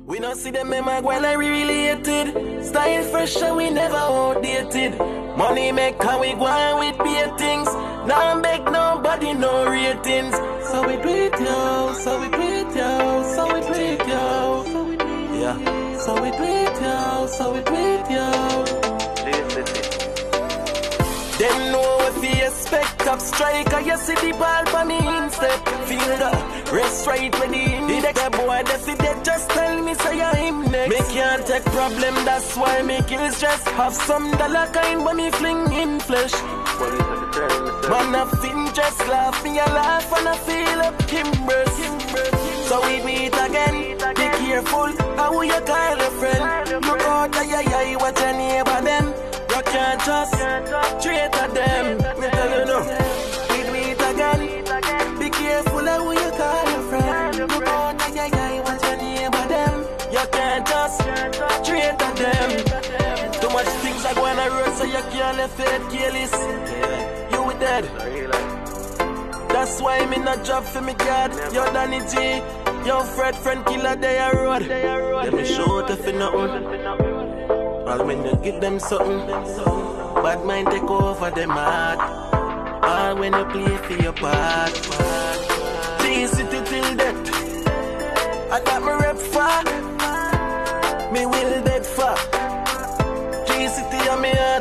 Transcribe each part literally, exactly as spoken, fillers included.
We don't see them in my while I related. Style fresh and we never outdated. Money make how we go on with beer things. Now make nobody no ratings. So we do it yo, so we do it yo, so we do it yo. Yeah. So we do it yo, so we do it yo. Them know if you expect top striker, you see the ball for me instead. Feel the rest right with the the deck boy, that's it, they just tell me say you're him next. Me can't take problem, that's why me kill stress. Have some dollar kind but me fling in flesh. Man I fin just laugh, me a laugh and I feel up Kimbers. So we meet again, be careful how you call a friend. Look out that you yeah, what your neighbor them. You can't just treat them. Me tell you no. We meet again. Be careful how you call your friend. Look out that you yeah, what your neighbor them. You can't just treat them. Too much things are going on road, so you can't let it careless. You with dead. That's why me not job for me God. Yo Danny G, yo Fred friend killer they a road. Let me show it if you nothing. All when you give them something, bad mind take over them heart. All when you play for your part. G-City till death, I got my rep far. Me will dead far. G-City on me heart.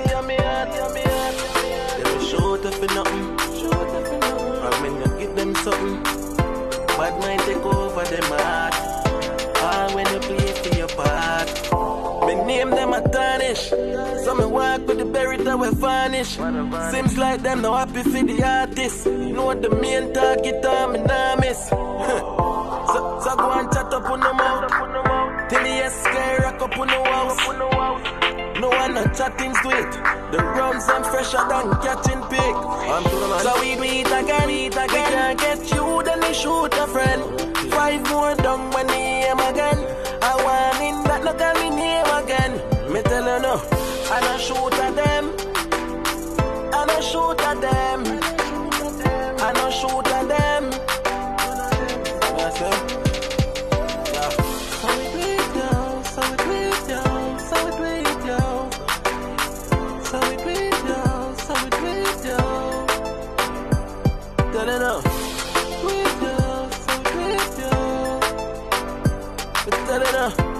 Let me show it if you nothing. All when you give them something, bad mind take over them heart. All when you play for your part. Me name them a tarnish. So me walk with the berry that we vanish. Seems like them no happy for the artist. Know what the main target are, me nah miss. so, so go and chat up on the mouth till the S K rock up on the house. No one not chatting sweet. The rounds I'm fresher than catching pig. So we meet again, meet again. We can't get you, then we shoot a friend. Five more down when we aim again. I want in that look at me name again. Me tell you no, and I shoot at them. And I shoot at them. And I shoot at them. That's it. Yeah. So we do it yo, so we do it yo, so we do it yo. So we do it yo, so we do it yo. Tell you no. Do it yo, so we do it yo. Me tell you no.